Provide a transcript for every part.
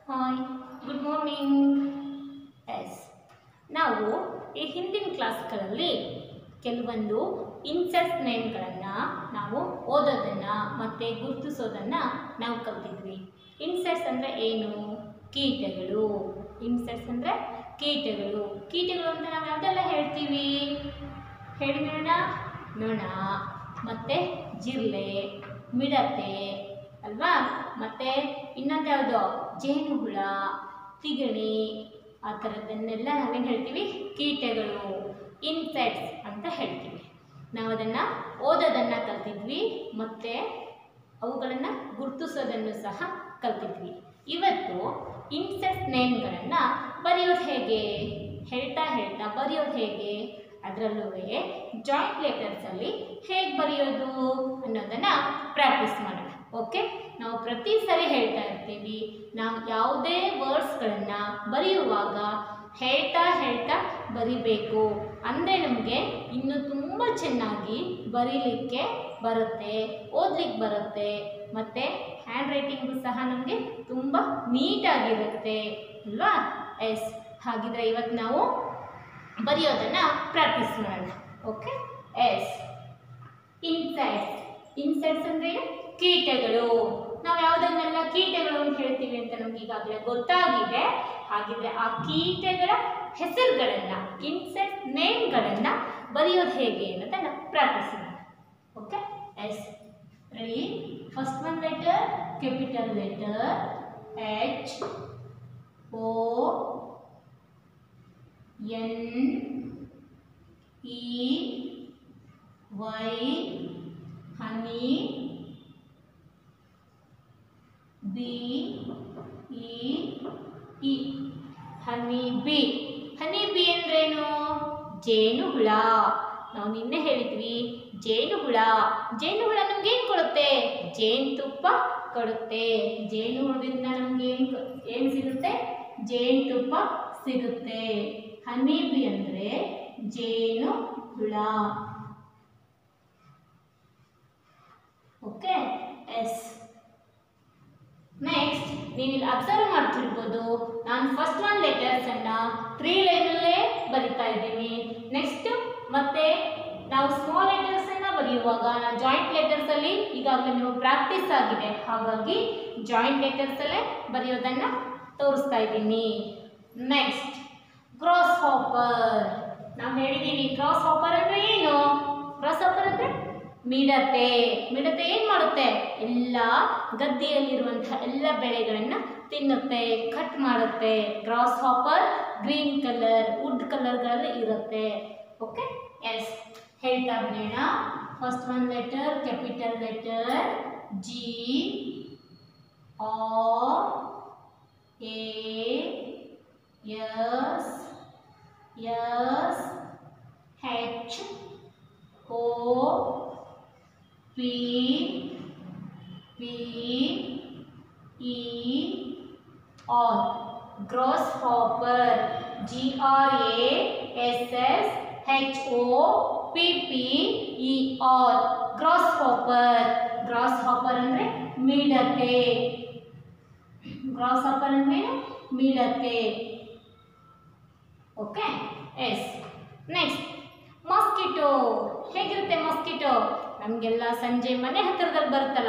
Hi, good morning. S, ನಾವು ಈ ಹಿಂದಿನ ಕ್ಲಾಸ್ಗಳಲ್ಲಿ ಕೆಲವೊಂದು ಇನ್ಸೆಕ್ಟ್ಸ್ ನೇಮ್ಗಳನ್ನು ನಾವು ಓದೋದನ್ನು ಮತ್ತು ಗುರುತಿಸೋದನ್ನು ನಾವು ಕಲ್ತಿದ್ವಿ. ಇನ್ಸೆಕ್ಟ್ಸ್ ಅಂದರೆ ಏನು? ಕೀಟಗಳು. ಇನ್ಸೆಕ್ಟ್ಸ್ ಅಂದರೆ ಕೀಟಗಳು. ಕೀಟಗಳು ಅಂತ ನಾವು ಯಾವುದೆಲ್ಲ ಹೇಳ್ತೀವಿ ಹೇಳಿ ನೋಡೋಣ. ನೊಣ ಮತ್ತು ಜಿರಳೆ, ಮಿಡತೆ ಅಲ್ವಾ, ಮತ್ತು ಇನ್ನೊಂದು ಯಾವುದು, ಜೇನುಹುಳ, ತಿಗಣಿ, ಆ ಥರದ್ದನ್ನೆಲ್ಲ ನಾವೇನು ಹೇಳ್ತೀವಿ? ಕೀಟಗಳು, ಇನ್ಸೆಕ್ಟ್ಸ್ ಅಂತ ಹೇಳ್ತೀವಿ. ನಾವು ಅದನ್ನು ಓದೋದನ್ನು ಕಲ್ತಿದ್ವಿ ಮತ್ತು ಅವುಗಳನ್ನು ಗುರುತಿಸೋದನ್ನು ಸಹ ಕಲ್ತಿದ್ವಿ. ಇವತ್ತು ಇನ್ಸೆಕ್ಟ್ಸ್ ನೇಮ್ಗಳನ್ನು ಬರೆಯೋದು ಹೇಗೆ, ಹೇಳ್ತಾ ಹೇಳ್ತಾ ಬರೆಯೋದು ಹೇಗೆ, ಅದರಲ್ಲೂ ಜಾಯಿಂಟ್ ಲೆಟರ್ಸಲ್ಲಿ ಹೇಗೆ ಬರೆಯೋದು ಅನ್ನೋದನ್ನು ಪ್ರಾಕ್ಟೀಸ್ ಮಾಡೋಣ. ಓಕೆ, ನಾವು ಪ್ರತಿ ಸರಿ ಹೇಳ್ತಾ ಇರ್ತೀವಿ, ನಾವು ಯಾವುದೇ ವರ್ಡ್ಸ್ಗಳನ್ನು ಬರೆಯುವಾಗ ಹೇಳ್ತಾ ಹೇಳ್ತಾ ಬರಿಬೇಕು. ಅಂದರೆ ನಮಗೆ ಇನ್ನೂ ತುಂಬ ಚೆನ್ನಾಗಿ ಬರೀಲಿಕ್ಕೆ ಬರುತ್ತೆ, ಓದಲಿಕ್ಕೆ ಬರುತ್ತೆ, ಮತ್ತು ಹ್ಯಾಂಡ್ ರೈಟಿಂಗು ಸಹ ನಮಗೆ ತುಂಬ ನೀಟಾಗಿರುತ್ತೆ ಅಲ್ವಾ. ಎಸ್, ಹಾಗಿದ್ರೆ ಇವತ್ತು ನಾವು ಬರೆಯೋದನ್ನು ಪ್ರಾಕ್ಟೀಸ್ ಮಾಡೋಣ. Okay, yes. ಇನ್ಸೆಕ್ಟ್ಸ್. ಇನ್ಸೆಕ್ಟ್ಸ್ ಅಂದರೆ ಕೀಟಗಳು. ನಾವು ಯಾವುದನ್ನೆಲ್ಲ ಕೀಟಗಳು ಅಂತ ಹೇಳ್ತೀವಿ ಅಂತ ನಮ್ಗೆ ಈಗಾಗಲೇ ಗೊತ್ತಾಗಿದೆ. ಹಾಗಿದ್ರೆ ಆ ಕೀಟಗಳ ಹೆಸರುಗಳನ್ನು, ಇನ್ಸೆಕ್ಟ್ ನೇಮ್ಗಳನ್ನು ಬರೆಯೋದು ಹೇಗೆ ಅನ್ನೋದನ್ನು ಪ್ರಾಕ್ಟೀಸ್ ಮಾಡೋಣ. Okay, yes, ready. First one letter, capital letter H O N E Y, honey. B E E, honey bee. honey bee ಅಂದ್ರೇನು? ಜೇನುಹುಳ. ನಾವು ನಿನ್ನೆ ಹೇಳಿದ್ವಿ ಜೇನುಹುಳ. ಜೇನುಹುಳ ನಮ್ಗೆ ಏನು ಕೊಡುತ್ತೆ? ಜೇನುತುಪ್ಪ ಕೊಡುತ್ತೆ. ಜೇನುಹುಳದಿಂದ ನಮ್ಗೆ ಏನು ಸಿಗುತ್ತೆ? ಜೇನುತುಪ್ಪ ಸಿಗುತ್ತೆ. ಹನಿ ಬಿ ಅಂದರೆ ಜೇನುಹುಳ. Okay, yes. ನೆಕ್ಸ್ಟ್ ನೀವಿಲ್ಲಿ ಅಬ್ಸರ್ವ್ ಮಾಡ್ತಿರ್ಬೋದು, ನಾನು ಫಸ್ಟ್ ಒನ್ ಲೆಟರ್ಸನ್ನು 3 ಲೈನಲ್ಲೇ ಬರಿತಾ ಇದ್ದೀನಿ. ನೆಕ್ಸ್ಟ್ ಮತ್ತೆ ನಾವು ಸ್ಮಾಲ್ ಲೆಟರ್ಸನ್ನು ಬರೆಯುವಾಗ ನಾವು ಜಾಯಿಂಟ್ ಲೆಟರ್ಸಲ್ಲಿ ಈಗಾಗಲೇ ನೀವು ಪ್ರಾಕ್ಟೀಸ್ ಆಗಿದೆ, ಹಾಗಾಗಿ ಜಾಯಿಂಟ್ ಲೆಟರ್ಸಲ್ಲೇ ಬರೆಯೋದನ್ನು ತೋರಿಸ್ತಾ ಇದ್ದೀನಿ. Next grasshopper. ನಾವು ಹೇಳಿದ್ದೀವಿ ಕ್ರಾಸ್ ಹಾಪರ್ ಅಂದರೆ ಏನು? ಕ್ರಾಸ್ ಹಾಪರ್ ಅಂದರೆ ಮಿಡತೆ. ಮಿಡತೆ ಏನು ಮಾಡುತ್ತೆ? ಎಲ್ಲ ಗದ್ದೆಯಲ್ಲಿರುವಂತಹ ಎಲ್ಲ ಬೆಳೆಗಳನ್ನು ತಿನ್ನುತ್ತೆ, ಕಟ್ ಮಾಡುತ್ತೆ. Grasshopper green colour, wood ಕಲರ್ಗಳಲ್ಲಿ ಇರುತ್ತೆ. ಓಕೆ, ಎಸ್, ಹೇಳ್ತಾ ಬರೋಣ. First one letter, capital letter G R A S S H O P P E R. grasshopper. G R A S S H O P P E R. grasshopper. grasshopper ಅಂದರೆ ಮಿಡತೆ. grasshopper ಅಂದರೆ ಮಿಡತೆ. Okay, yes. Next mosquito. ಹೇಗಿರುತ್ತೆ mosquito? ನಮಗೆಲ್ಲ ಸಂಜೆ ಮನೆ ಹತ್ತಿರದಲ್ಲಿ ಬರುತ್ತಲ್ಲ,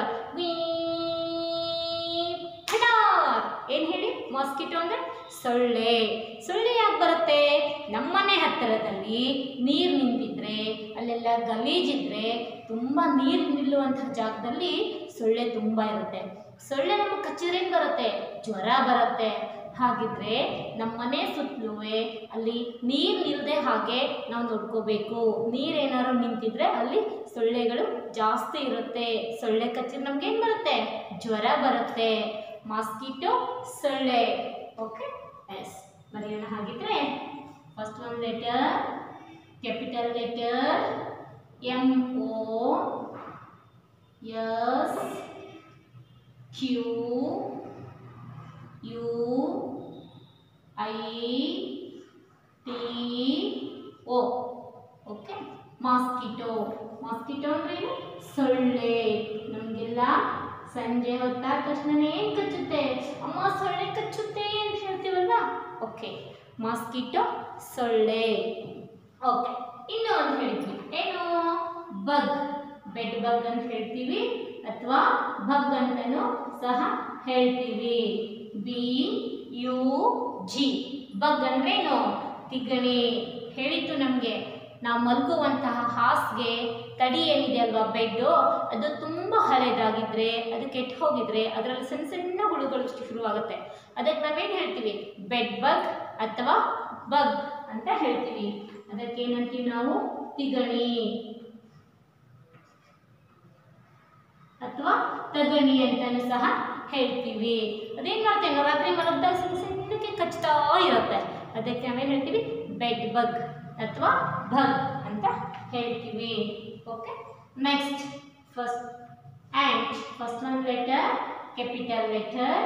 ಏನು ಹೇಳಿ? ಮಾಸ್ಕಿಟೋ ಅಂದರೆ ಸೊಳ್ಳೆ. ಸೊಳ್ಳೆ ಯಾಕೆ ಬರುತ್ತೆ? ನಮ್ಮನೆ ಹತ್ತಿರದಲ್ಲಿ ನೀರು ನಿಂತಿದ್ರೆ, ಅಲ್ಲೆಲ್ಲ ಗಲೀಜಿದ್ರೆ, ತುಂಬ ನೀರು ನಿಲ್ಲುವಂತಹ ಜಾಗದಲ್ಲಿ ಸೊಳ್ಳೆ ತುಂಬ ಇರುತ್ತೆ. ಸೊಳ್ಳೆ ನಮಗೆ ಕಚ್ಚಿದ್ರೆ ಬರುತ್ತೆ, ಜ್ವರ ಬರುತ್ತೆ. ಹಾಗಿದ್ರೆ ನಮ್ಮನೆ ಸುತ್ತಲೂ ಅಲ್ಲಿ ನೀರು ನಿಲ್ಲದೆ ಹಾಗೆ ನಾವು ನೋಡ್ಕೋಬೇಕು. ನೀರೇನಾದ್ರು ನಿಂತಿದ್ರೆ ಅಲ್ಲಿ ಸೊಳ್ಳೆಗಳು ಜಾಸ್ತಿ ಇರುತ್ತೆ. ಸೊಳ್ಳೆ ಕಚ್ಚಿದ್ರೆ ನಮ್ಗೇನು ಬರುತ್ತೆ? ಜ್ವರ ಬರುತ್ತೆ. ಮಾಸ್ಕಿಟೋ ಸೊಳ್ಳೆ. ಓಕೆ, ಎಸ್, ಬರೆಯೋಣ. ಹಾಗಿದ್ರೆ first one letter, capital letter M O S Q U I T O. Okay, mosquito. Mosquito ಅಂದ್ರೆ ಸೊಳ್ಳೆ. ನಮಗೆಲ್ಲ ಸಂಜೆ ಹೊತ್ತಾದ ತಕ್ಷಣನೇ ಏನು ಕಚ್ಚುತ್ತೆ? ಅಮ್ಮ ಸೊಳ್ಳೆ ಕಚ್ಚುತ್ತೆ ಅಂತ ಹೇಳ್ತೀವಲ್ವಾ? ಓಕೆ, ಮಾಸ್ಕಿಟೋ ಸೊಳ್ಳೆ. ಓಕೆ, ಇನ್ನೂ ಒಂದು ಹೇಳ್ತೀವಿ, ಏನು? ಬಗ್, ಬೆಡ್ ಬಗ್ ಅಂತ ಹೇಳ್ತೀವಿ ಅಥವಾ ಬಗ್ ಅಂತಲೂ ಸಹ ಹೇಳ್ತೀವಿ. BUG, ಬಗ್ ಅಂದ್ರೆ ಏನು? ತಿಗಣೆ. ಹೇಳಿತ್ತು ನಮಗೆ, ನಾವು ಮಲಗುವಂತಹ ಹಾಸಿಗೆ ತಡಿ ಏನಿದೆ ಅಲ್ವಾ, ಬೆಡ್ಡು, ಅದು ತುಂಬ ಹಳೇದಾಗಿದ್ದರೆ, ಅದು ಕೆಟ್ಟು ಹೋಗಿದ್ರೆ ಅದರಲ್ಲಿ ಸಣ್ಣ ಸಣ್ಣ ಹುಳುಗಳು ಶುರುವಾಗುತ್ತೆ. ಅದಕ್ಕೆ ನಾವೇನು ಹೇಳ್ತೀವಿ? ಬೆಡ್ ಬಗ್ ಅಥವಾ ಬಗ್ ಅಂತ ಹೇಳ್ತೀವಿ. ಅದಕ್ಕೆ ಏನಂತೀವಿ ನಾವು? ತಿಗಣಿ ಅಥವಾ ತಗಣಿ ಅಂತಲೂ ಸಹ ಹೇಳ್ತೀವಿ. ಅದೇನು ಮಾಡ್ತೇವೆ ನಾವು? ರಾತ್ರಿ ಮಲಗಿದಾಗ ಸಣ್ಣ ಸಣ್ಣಕ್ಕೆ ಕಚ್ತಾ ಇರುತ್ತೆ. ಅದಕ್ಕೆ ನಾವೇನು ಹೇಳ್ತೀವಿ? ಬೆಡ್ ಬಗ್ ಅಥವಾ ಬಗ್ ಅಂತ ಹೇಳ್ತೀವಿ. Okay, next first ant. First one letter capital letter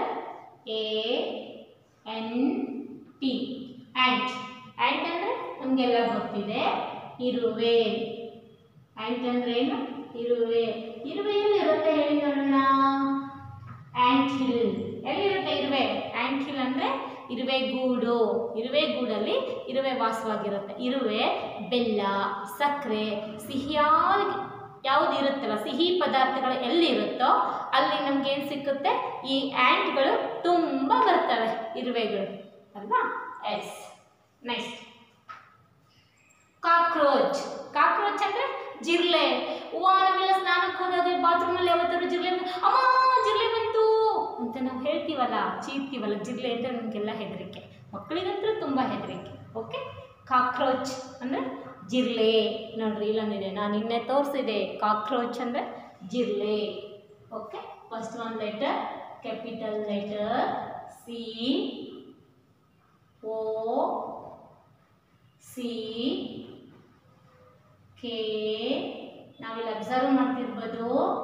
ANT. Ant. Ant ಅಂದರೆ ನಮಗೆಲ್ಲ ಗೊತ್ತಿದೆ, ಇರುವೆ. ಆಂಟ್ ಅಂದ್ರೆ ಏನು? ಇರುವೆ. ಇರುವೆ ಎಲ್ಲಿರುತ್ತೆ ಹೇಳಿ ನೋಡೋಣ? Ant hill. ಎಲ್ಲಿರುತ್ತೆ ಇರುವೆ? ಆಂಟ್ ಹಿಲ್ ಅಂದರೆ ಇರುವೆ ಗೂಡು. ಇರುವೆ ಗೂಡಲ್ಲಿ ಇರುವೆ ವಾಸವಾಗಿರುತ್ತೆ. ಇರುವೆ ಬೆಲ್ಲ, ಸಕ್ಕರೆ, ಸಿಹಿಯಾಗಿ ಯಾವುದು ಇರುತ್ತಲ್ಲ, ಸಿಹಿ ಪದಾರ್ಥಗಳು ಎಲ್ಲಿರುತ್ತೋ ಅಲ್ಲಿ ನಮ್ಗೇನು ಸಿಕ್ಕುತ್ತೆ? ಈ ಆ್ಯಂಟ್ಗಳು ತುಂಬ ಬರ್ತವೆ, ಇರುವೆಗಳು ಅಲ್ವಾ? ಎಸ್. Next cockroach. ಕಾಕ್ರೋಚ್ ಅಂದರೆ ಜಿರ್ಲೆ. ನಾವೆಲ್ಲ ಸ್ನಾನಕ್ಕೆ ಹೋದಾಗ ಬಾತ್ರೂಮಲ್ಲಿ ಯಾವತ್ತಾದ್ರು ಜಿರ್ಲೆ, ಅಮ್ಮ ಜಿರ್ಲೆ ಬಂತು ಅಂತ ನಾವು ಹೇಳ್ತೀವಲ್ಲ, ಚೀರ್ತೀವಲ್ಲ. ಜಿರ್ಲೆ ಅಂತ ನಮಗೆಲ್ಲ ಹೆದರಿಕೆ, ಮಕ್ಕಳಿಗಂತೂ ತುಂಬ ಹೆದರಿಕೆ. ಓಕೆ, ಕಾಕ್ರೋಚ್ ಅಂದರೆ ಜಿರ್ಲೆ. ನೋಡ್ರಿ ಇಲ್ಲೊಂದಿದೆ, ನಾನು ನಿನ್ನೆ ತೋರಿಸಿದೆ. ಕಾಕ್ರೋಚ್ ಅಂದರೆ ಜಿರ್ಲೆ. Okay, first one letter capital letter COCK. ನಾವಿಲ್ಲಿ ಅಬ್ಸರ್ವ್ ಮಾಡ್ತಿರ್ಬೋದು.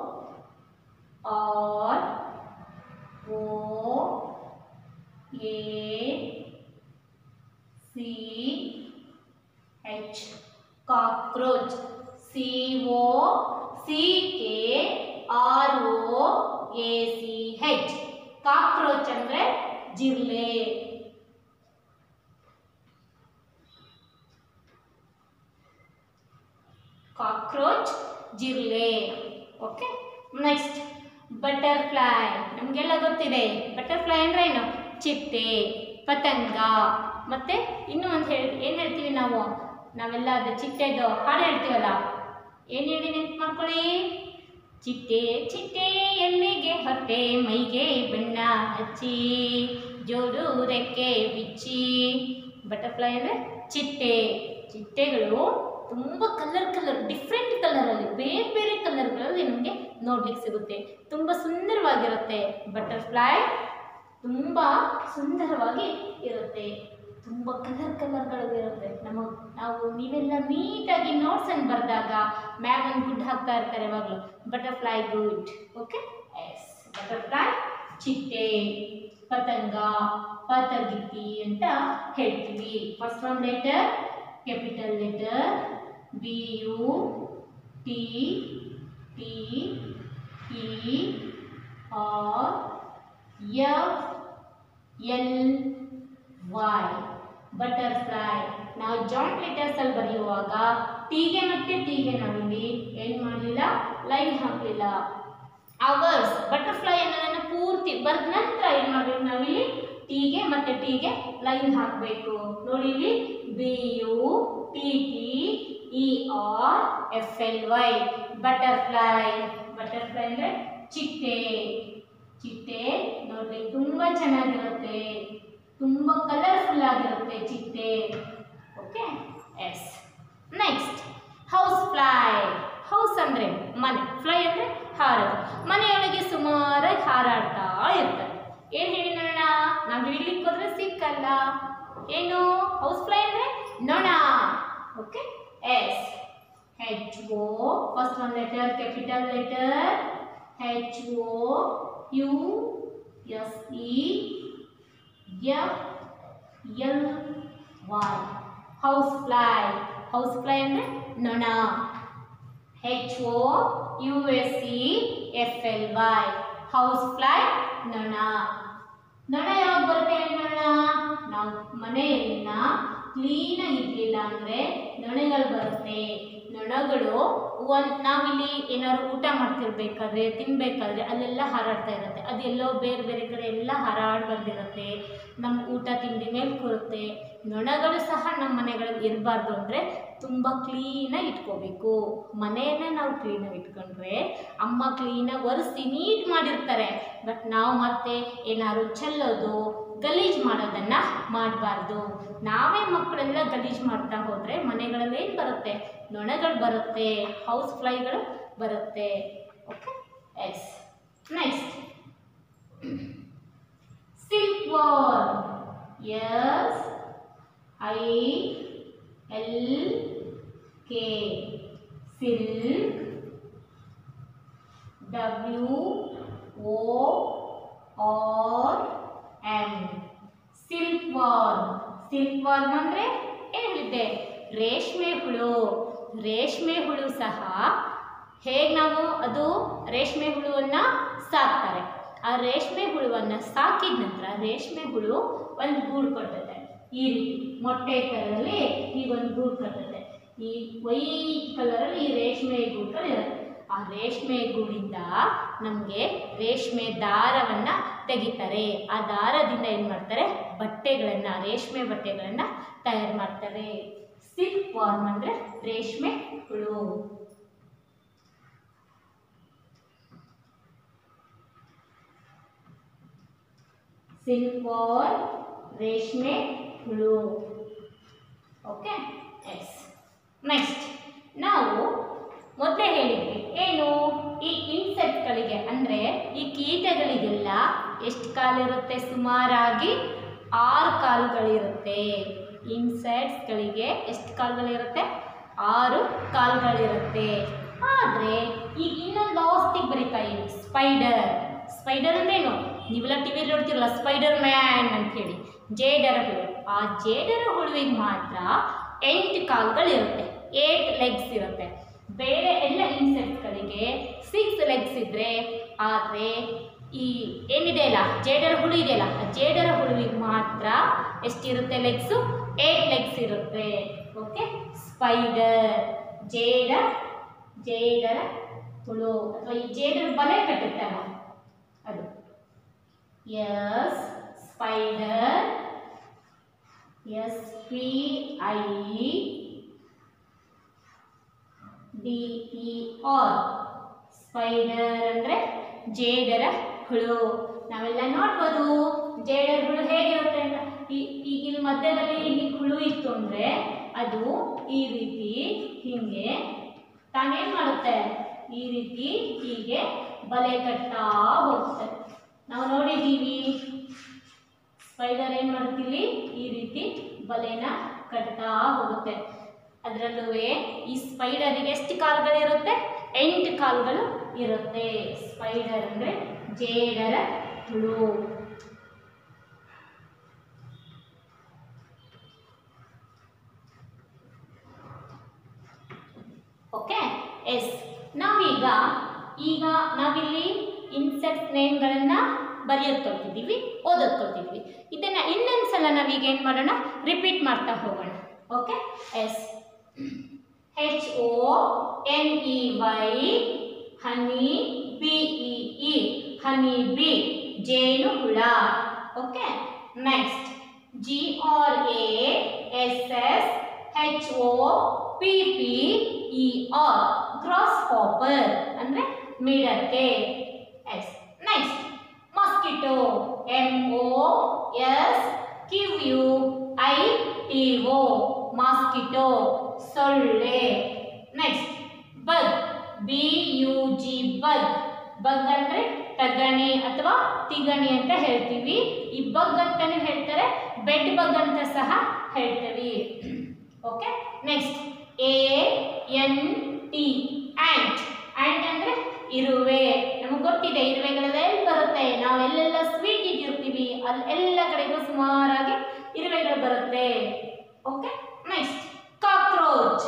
ROACH, cockroach. COCKROACH, ಕಾಕ್ರೋಚ್ ಅಂದರೆ ಜಿರ್ಲೆ. ಕಾಕ್ರೋಚ್, ಜಿರ್ಲೆ. Okay, next butterfly. ನಮಗೆಲ್ಲ ಗೊತ್ತಿದೆ ಬಟರ್ಫ್ಲೈ ಅಂದರೆ ಏನು? ಚಿಟ್ಟೆ, ಪತಂಗ. ಮತ್ತು ಇನ್ನೂ ಒಂದು ಏನು ಹೇಳ್ತೀವಿ ನಾವು? ನಾವೆಲ್ಲ ಅದು ಚಿಟ್ಟೆದು ಹಾಡು ಹೇಳ್ತೀವಲ್ಲ, ಏನು ಹೇಳಿ ನೆನ್ಪು ಮಾಡ್ಕೊಳ್ಳಿ? ಚಿಟ್ಟೆ ಚಿಟ್ಟೆ ಎಲ್ಲಿಗೆ ಹೊರಟೆ, ಮೈಗೆ ಬಣ್ಣ ಹಚ್ಚಿ, ಜೋಡು ರೆಕ್ಕೆ ಬಿಚ್ಚಿ. ಬಟರ್ಫ್ಲೈ ಅಂದರೆ ಚಿಟ್ಟೆ. ಚಿಟ್ಟೆಗಳು ತುಂಬ ಕಲರ್ ಡಿಫ್ರೆಂಟ್ ಕಲರಲ್ಲಿ, ಬೇರೆ ಬೇರೆ ಕಲರ್ಗಳಲ್ಲಿ ನಮಗೆ ನೋಡ್ಲಿಕ್ಕೆ ಸಿಗುತ್ತೆ. ತುಂಬ ಸುಂದರವಾಗಿರುತ್ತೆ ಬಟರ್ಫ್ಲೈ. ತುಂಬ ಸುಂದರವಾಗಿ ಇರುತ್ತೆ, ತುಂಬ ಕಲರ್ಗಳಿರುತ್ತೆ. ನೀವೆಲ್ಲ ನೀಟಾಗಿ ನೋಟ್ಸನ್ನು ಬರೆದಾಗ ಮ್ಯಾಮ್ ಒಂದು ಗುಡ್ ಹಾಕ್ತಾ ಇರ್ತಾರೆ ಯಾವಾಗಲೂ, butterfly good. Okay, yes. Butterfly ಚಿಟ್ಟೆ, ಪತಂಗ, ಪತಂಗಿತ್ತಿ ಅಂತ ಹೇಳ್ತೀವಿ. First one letter capital letter BUTTERFLY, butterfly. ನಾವು ಜಾಯಿಂಟ್ ಲೆಟರ್ಸ್ ಅಲ್ಲಿ ಬರೆಯುವಾಗ ಟೀಗೆ ಮತ್ತೆ ಟೀಗೆ ನಾವಿಲ್ಲಿ ಏನು ಮಾಡಲಿಲ್ಲ? ಲೈನ್ ಹಾಕಲಿಲ್ಲ. ಅವರ್ಸ್, ಬಟರ್ಫ್ಲೈ ಅನ್ನೋದನ್ನು ಪೂರ್ತಿ ಬರೆದ ನಂತರ ಏನು ಮಾಡಬೇಕು? ನಾವಿಲ್ಲಿ ಟೀಗೆ ಮತ್ತೆ ಟೀಗೆ ಲೈನ್ ಹಾಕಬೇಕು. ನೋಡಿ ಇಲ್ಲಿ BUTTERFLY, ಬಟರ್ಫ್ಲೈ. ಬಟರ್ಫ್ಲೈ ಅಂದರೆ ಚಿಟ್ಟೆ. ಚಿಟ್ಟೆ ನೋಡಿ ತುಂಬ ಚೆನ್ನಾಗಿರುತ್ತೆ, ತುಂಬ ಕಲರ್ಫುಲ್ ಆಗಿರುತ್ತೆ ಚಿಟ್ಟೆ. Okay, yes. Next house fly. House ಅಂದರೆ ಮನೆ, ಫ್ಲೈ ಅಂದರೆ ಹಾರೋದು. ಮನೆಯೊಳಗೆ ಸುಮಾರಾಗಿ ಹಾರಾಡ್ತಾ ಇರ್ತಾರೆ. ಏನು ಹೇಳಿ ನೋಡೋಣ? ನಾವು ಹಿಡಿಲಿಕ್ಕೆ ಹೋದ್ರೆ ಸಿಕ್ಕಲ್ಲ. ಏನು ಹೌಸ್ ಫ್ಲೈ ಅಂದರೆ? ನೊಣ. Okay, yes. HO, first one letter capital letter HOUSEFLY, house fly. House fly ಅಂದರೆ ನೊಣ. HOUSEFLY, ಹೌಸ್ ಫ್ಲೈ ನೊಣ. ನೊಣ ಯಾವಾಗ ಬರುತ್ತೆ ನೋಡೋಣ. ನಾವು ಮನೆಯನ್ನ ಕ್ಲೀನ್ ಆಗಿರ್ಲಿಲ್ಲ ಅಂದ್ರೆ ನೊಣಗಳು ಬರುತ್ತೆ. ನೊಣಗಳು ನಾವಿಲ್ಲಿ ಏನಾದ್ರು ಊಟ ಮಾಡ್ತಿರ್ಬೇಕಾದ್ರೆ ತಿನ್ಬೇಕಾದ್ರೆ ಅಲ್ಲೆಲ್ಲ ಹಾರಾಡ್ತಾ ಇರುತ್ತೆ. ಅದೆಲ್ಲೋ ಬೇರೆ ಬೇರೆ ಕಡೆ ಎಲ್ಲ ಹಾರಾಡಿ ಬಂದಿರುತ್ತೆ. ನಮ್ಮ ಊಟ ತಿಂಡಿ ಮೇಲೆ ಕೂರುತ್ತೆ. ನೊಣಗಳು ಸಹ ನಮ್ಮ ಮನೆಗಳಲ್ಲಿ ಇರಬಾರ್ದು ಅಂದರೆ ತುಂಬ ಕ್ಲೀನಾಗಿ ಇಟ್ಕೋಬೇಕು. ಮನೆಯನ್ನ ನಾವು ಕ್ಲೀನಾಗಿ ಇಟ್ಕೊಂಡ್ರೆ ಅಮ್ಮ ಕ್ಲೀನಾಗಿ ಒರೆಸಿ ನೀಟ್ ಮಾಡಿರ್ತಾರೆ. ಬಟ್ ನಾವು ಮತ್ತೆ ಏನಾದ್ರು ಚೆಲ್ಲೋದು ಗಲೀಜು ಮಾಡೋದನ್ನು ಮಾಡಬಾರ್ದು. ನಾವೇ ಮಕ್ಕಳೆಲ್ಲ ಗಲೀಜು ಮಾಡ್ತಾ ಹೋದರೆ ಮನೆಗಳಲ್ಲಿ ಏನು ಬರುತ್ತೆ, ನೊಣಗಳು ಬರುತ್ತೆ, ಹೌಸ್ ಫ್ಲೈಗಳು ಬರುತ್ತೆ. Okay, yes. Next silk worm. S ILK, silk. WORM, silk worm. Silk worm ಅಂದರೆ ಏನು ಹೇಳಿದ್ದೆ, ರೇಷ್ಮೆ ಹುಳು. ರೇಷ್ಮೆ ಹುಳು ಸಹ ಹೇಗೆ ನಾವು ಅದು ರೇಷ್ಮೆ ಹುಳುವನ್ನು ಸಾಕ್ತಾರೆ. ಆ ರೇಷ್ಮೆ ಹುಳುವನ್ನು ಸಾಕಿದ ನಂತರ ರೇಷ್ಮೆ ಹುಳು ಒಂದು ಗೂಡು ಕಟ್ಟುತ್ತೆ. ಈ ರೀತಿ ಮೊಟ್ಟೆ ಥರದಲ್ಲಿ ಈಗ ಒಂದು ಗೂಡು ಕಟ್ಟುತ್ತೆ. ಈ ವೈಟ್ ಕಲರಲ್ಲಿ ಈ ರೇಷ್ಮೆ ಗೂಡುಗಳಿರುತ್ತೆ. ಆ ರೇಷ್ಮೆ ಗೂಡಿಂದ ನಮಗೆ ರೇಷ್ಮೆ ದಾರವನ್ನು ತೆಗಿತಾರೆ. ಆ ದಾರದಿಂದ ಏನು ಮಾಡ್ತಾರೆ, ಬಟ್ಟೆಗಳನ್ನು, ರೇಷ್ಮೆ ಬಟ್ಟೆಗಳನ್ನು ತಯಾರು ಮಾಡ್ತಾರೆ. ಸಿಲ್ಕ್ ವರ್ಮ್ ಅಂದರೆ ರೇಷ್ಮೆ ಹುಳು. ಸಿಲ್ಕ್ ವರ್ಮ್, ರೇಷ್ಮೆ ಹುಳು. Okay, yes. ನೆಕ್ಸ್ಟ್ ನಾವು ಮೊದಲೇ ಹೇಳಿದ್ವಿ ಏನು, ಈ ಇನ್ಸೆಕ್ಟ್ಗಳಿಗೆ ಅಂದರೆ ಈ ಕೀಟಗಳಿಗೆಲ್ಲ ಎಷ್ಟು ಕಾಲಿರುತ್ತೆ, ಸುಮಾರಾಗಿ 6 ಕಾಲುಗಳಿರುತ್ತೆ. ಇನ್ಸೆಕ್ಟ್ಸ್ಗಳಿಗೆ ಎಷ್ಟು ಕಾಲುಗಳಿರುತ್ತೆ, 6 ಕಾಲುಗಳಿರುತ್ತೆ. ಆದರೆ ಈಗ ಇನ್ನೊಂದು ಲಾಸ್ಟಿಗೆ ಬರೀತಾ ಇದ್ದೀವಿ, ಸ್ಪೈಡರ್. ಸ್ಪೈಡರ್ ಅಂದ್ರೇನು, ನೀವೆಲ್ಲ ಟಿವಿಯಲ್ಲಿ ನೋಡ್ತಿರಲ್ಲ ಸ್ಪೈಡರ್ ಮ್ಯಾನ್ ಅಂತ ಹೇಳಿ, ಜೇಡರ ಹುಳು. ಆ ಜೇಡರ ಹುಳುವಿಗೆ ಮಾತ್ರ 8 ಕಾಲುಗಳಿರುತ್ತೆ, 8 ಲೆಗ್ಸ್ ಇರುತ್ತೆ. ಬೇರೆ ಎಲ್ಲ ಇನ್ಸೆಕ್ಟ್ಗಳಿಗೆ 6 ಲೆಗ್ಸ್ ಇದ್ದರೆ, ಆದರೆ ಈ ಏನಿದೆ ಅಲ್ಲ ಜೇಡರ ಹುಳು ಇದೆಯಲ್ಲ, ಆ ಜೇಡರ ಹುಳುವಿಗೆ ಮಾತ್ರ ಎಷ್ಟಿರುತ್ತೆ ಲೆಗ್ಸು, 8 ಲೆಗ್ಸ್ ಇರುತ್ತೆ. ಓಕೆ, ಸ್ಪೈಡರ್, ಜೇಡರ ಹುಳು ಅಥವಾ ಈ ಜೇಡರ ಬಲೆ ಕಟ್ಟುತ್ತಲ್ಲ ಅದು. S, spider. SPIDER, ಸ್ಪೈಡರ್ ಅಂದರೆ ಜೇಡರ ಹುಳು. ನಾವೆಲ್ಲ ನೋಡ್ಬೋದು ಜೇಡರ ಹುಳು ಹೇಗಿರುತ್ತೆ ಅಂತ. ಈಗಿನ ಮಧ್ಯದಲ್ಲಿ ಈ ಹುಳು ಇತ್ತು ಅಂದರೆ ಅದು ಈ ರೀತಿ ಹೀಗೆ ತಾನೇನು ಮಾಡುತ್ತೆ, ಈ ರೀತಿ ಹೀಗೆ ಬಲೆ ಕಟ್ತಾ ಹೋಗುತ್ತೆ. ನಾವು ನೋಡಿದ್ದೀವಿ ಸ್ಪೈಡರ್ ಏನು ಮಾಡ್ತೀವಿ, ಈ ರೀತಿ ಬಲೆನ ಕಟ್ತಾ ಹೋಗುತ್ತೆ. ಅದರಲ್ಲೂ ಈ ಸ್ಪೈಡರಿಗೆ ಎಷ್ಟು ಕಾಲುಗಳಿರುತ್ತೆ, 8 ಕಾಲುಗಳು ಇರುತ್ತೆ. ಸ್ಪೈಡರ್ ಅಂದರೆ ಜೇಡರ ಹುಳು. Okay, yes. ನಾವಿಲ್ಲಿ ಇನ್ಸೆಕ್ಟ್ ನೇಮ್ಗಳನ್ನು ಬರೆಯೋದು ಕಲ್ತಿದ್ದೀವಿ, ಓದೋದು ಕಲ್ತಿದ್ದೀವಿ. ಇದನ್ನು ಇನ್ನೊಂದು ಸಲ ನಾವೀಗ ಏನು ಮಾಡೋಣ, ರಿಪೀಟ್ ಮಾಡ್ತಾ ಹೋಗೋಣ. Okay, yes. HONEY, honey. BEE, honey bee, ಜೇನು ಹುಳ. Okay, next GRASSHOPPER, grasshopper ಅಂದರೆ ಮಿಡತೆ. Yes. Next mosquito, MOSQUITO, mosquito, ಸೊಳ್ಳೆ. Next bug, BUG, bug. Bug ಅಂದರೆ ತಗಣಿ ಅಥವಾ ತಿಗಣಿ ಅಂತ ಹೇಳ್ತೀವಿ. ಈ ಬಗ್ ಅಂತಾನೆ ಹೇಳ್ತಾರೆ, ಬೆಡ್ ಬಗ್ ಅಂತ ಸಹ ಹೇಳ್ತೀವಿ. Okay, next ANT, ant. Ant ಅಂದರೆ ಇರುವೆ. ನಮಗೆ ಗೊತ್ತಿದೆ ಇರುವೆಗಳೆಲ್ಲ ಎಲ್ಲಿ ಬರುತ್ತೆ, ನಾವು ಎಲ್ಲೆಲ್ಲ ಸ್ವೀಟ್ ಇಟ್ಟಿರ್ತೀವಿ ಅಲ್ಲಿ ಎಲ್ಲ ಕಡೆಗೂ ಸುಮಾರಾಗಿ ಇರುವೆಗಳು ಬರುತ್ತೆ. Okay, next cockroach,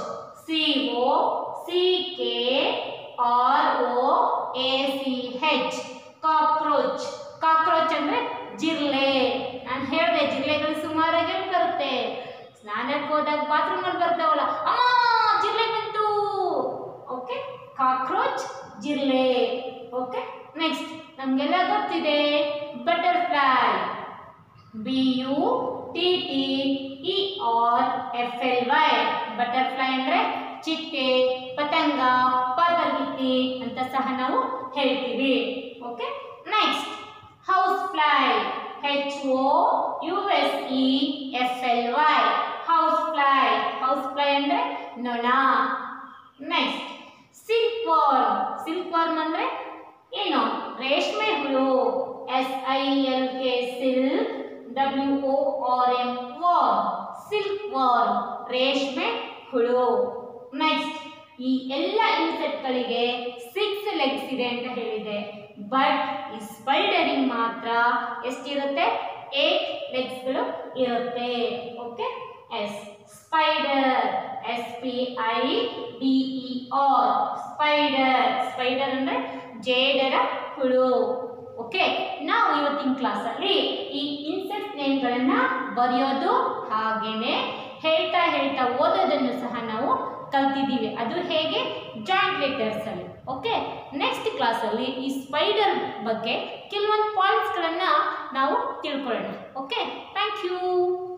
COCKROACH, cockroach. ಜಿರ್ಲೆ. ನಾನು ಹೇಳಿದೆ ಜಿರ್ಲೆಗಳು ಸುಮಾರಾಗಿ ಬರುತ್ತೆ. ಸ್ನಾನಕ್ಕೆ ಹೋದಾಗ ಬಾತ್ರೂಮಲ್ಲಿ ಬರ್ತಾವಲ್ಲ, ಅಮ್ಮ ಜಿರ್ಲೆ ಬಂತು. ಓಕೆ, ಕಾಕ್ರೋಚ್, ಜಿರ್ಲೆ. ಓಕೆ, ನೆಕ್ಸ್ಟ್ ನಮಗೆಲ್ಲ ಗೊತ್ತಿದೆ ಬಟರ್ಫ್ಲೈ. BUTTERFLY. ಬಟರ್ಫ್ಲೈ ಅಂದರೆ ಚಿಟ್ಟೆ, ಪತಂಗ, ಪಾತರಗಿತ್ತಿ ಅಂತ ಸಹ ನಾವು ಹೇಳ್ತೀವಿ. Okay, next house fly. HOUSEFLY. House fly. House fly ಅಂದರೆ ನೊಣ. Next silk worm. Silk worm ಅಂದರೆ ಏನು? ರೇಷ್ಮೆ ಹುಳು. SILK silk, WORM worm. Silk worm, ರೇಷ್ಮೆ ಹುಳು. ನೆಕ್ಸ್ಟ್ ಈ ಎಲ್ಲ ಇನ್ಸೆಕ್ಟ್ಗಳಿಗೆ 6 ಲೆಗ್ಸ್ ಇದೆ ಅಂತ ಹೇಳಿದೆ. ಬಟ್ ಈ ಸ್ಪೈಡರಿಗೆ ಮಾತ್ರ ಎಷ್ಟಿರುತ್ತೆ? 8 ಲೆಗ್ಸ್ಗಳು ಇರುತ್ತೆ. Okay, spider. SPIDER. Spider. Spider ಅಂದರೆ ಜೇಡರ ಹುಳು. ಓಕೆ, ನಾವು ಇವತ್ತಿನ ಕ್ಲಾಸಲ್ಲಿ ಈ ಇನ್ಸೆಕ್ಟ್ ನೇಮ್ಗಳನ್ನ ಬರೆಯೋದು ಹಾಗೇನೆ ಹೇಳ್ತಾ ಓದೋದನ್ನು ಸಹ ನಾವು ಕಲ್ತಿದ್ದೀವಿ. ಅದು ಹೇಗೆ? ಜಾಯಿಂಟ್ ಲೆಟರ್ಸ್ ಅಲ್ಲಿ. ಓಕೆ, ನೆಕ್ಸ್ಟ್ ಕ್ಲಾಸಲ್ಲಿ ಈ ಸ್ಪೈಡರ್ ಬಗ್ಗೆ ಕೆಲವೊಂದು ಪಾಯಿಂಟ್ಸ್ಗಳನ್ನು ನಾವು ತಿಳ್ಕೊಳ್ಳೋಣ. Okay, thank you.